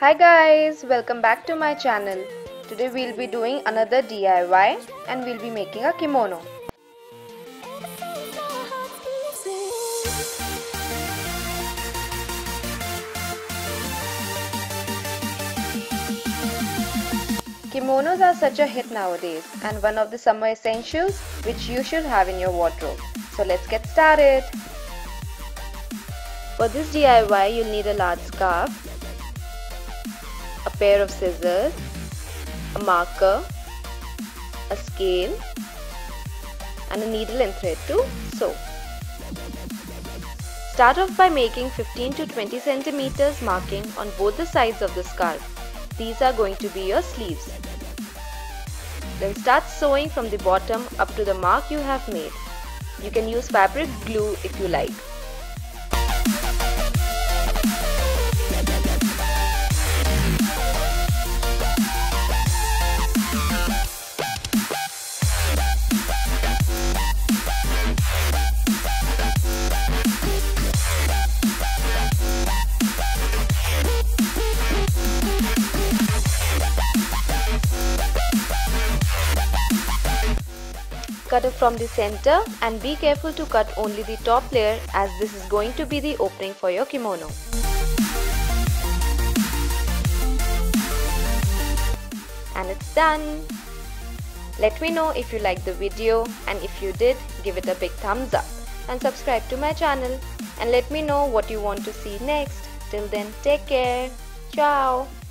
Hi guys, welcome back to my channel. Today we'll be doing another DIY and we'll be making a kimono. Kimonos are such a hit nowadays and one of the summer essentials which you should have in your wardrobe. So let's get started. For this DIY you'll need a large scarf, a pair of scissors, a marker, a scale and a needle and thread to sew. Start off by making 15 to 20 centimeters marking on both the sides of the scarf. These are going to be your sleeves. Then start sewing from the bottom up to the mark you have made. You can use fabric glue if you like. Cut it from the center and be careful to cut only the top layer as this is going to be the opening for your kimono. And it's done. Let me know if you liked the video, and if you did, give it a big thumbs up and subscribe to my channel and let me know what you want to see next. Till then, take care. Ciao.